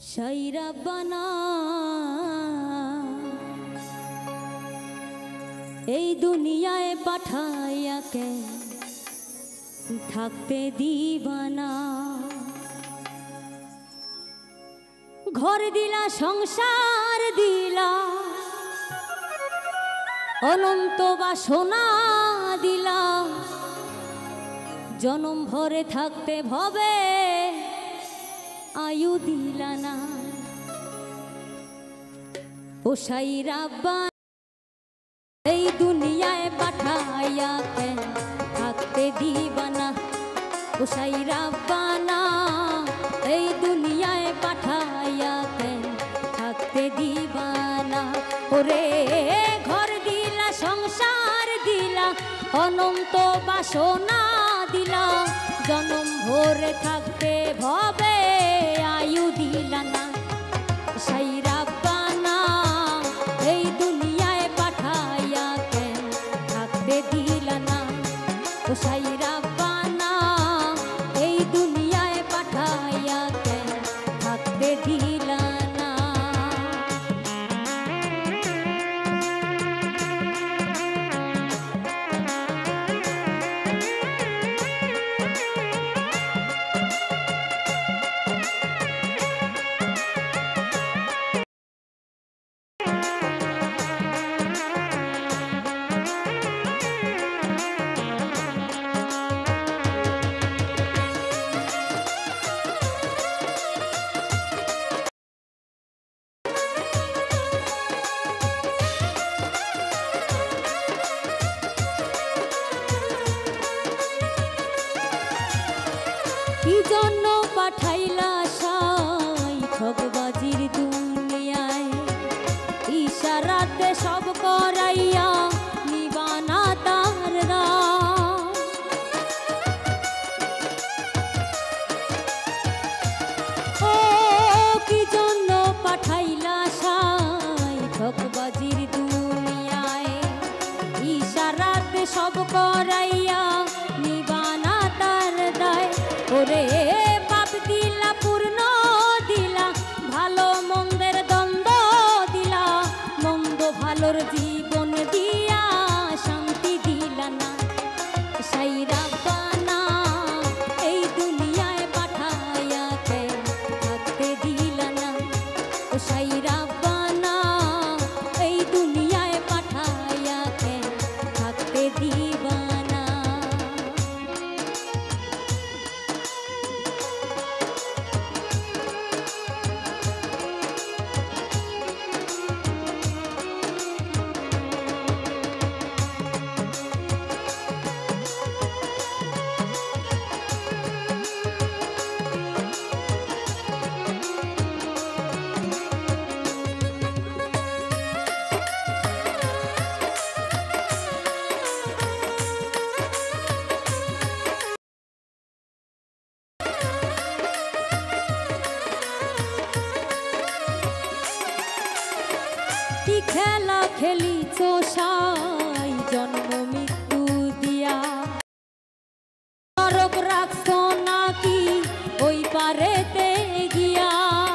শাইরা বানা এই দুনিয়ায় পাঠাইয়া কে থাকতে দিবানা। ঘর দিলা সংসার দিলা অনন্ত বাসনা দিলা, জনম ভরে থাকতে ভবে আয়ু দিলা না। ও শাইরা বানা এই দুনিয়ায় পাঠাইয়া কে থাকতে দিবানা। ও শাইরা বানা এই দুনিয়ায় পাঠাইয়া কে থাকতে দিবানা। ওরে ঘর দিলা সংসার দিলা অনন্ত বাসনা দিলা, জনম ভরে থাকতে ভবে আয়ু দিলা না। শাইরা বানা এই দুনিয়ায় পাঠাইয়া কে থাকতে দিলা না। ও শাইরা বানা এই দুনিয়ায় পাঠাইয়া কে থাকতে দিলা না। কি জন্য পাঠাইলা সাই ঠগবাজির দুনিয়ায়, ইশারাতে সব করাইয়া নিবানা তার রাম। ও কি জন্য পাঠাইলা সাই ঠগবাজির দুনিয়ায়, ইশারাতে সব করাইয়া নিবানা তার দায়। ওরে পাপ দিলা পূর্ণ দিলা, ভালো মন্দের দ্বন্দ্ব দিলা, মন্দ ভালোর জীবন দিয়া শান্তি দিলা না। শাইরা বানা এই দুনিয়ায় পাঠাইয়া কে থাকতে দিলা না। ও শাইরা বানা এই দুনিয়ায় পাঠাইয়া কে থাকতে দিবা না। কি খেলা খেলিছ সাই জন্ম মৃত্যু দিয়া, নরক রাখছ নাকি ওই পারেতে গিয়া।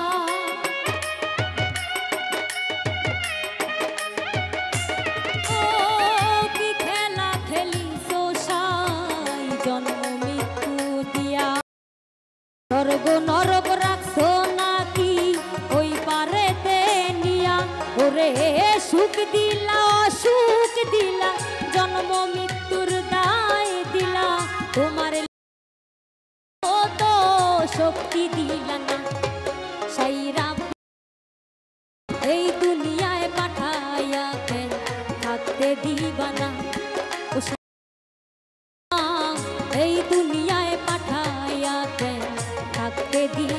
ও কি খেলা খেলিছ সাই জন্ম মৃত্যু দিয়া, স্বর্গ নরক রাখছ নাকি ওই পারেতে নিয়া। ওরে সুখ দিলা অসুখ দিলা, জন্ম মৃত্যুর দায় দিলা, তোমার তো শক্তি দিলা না। শাইরা এই দুনিয়ায় পাঠাইয়া কে থাকতে দিবানা। এই দুনিয়ায় পাঠাইয়া কে থাকতে দিবানা।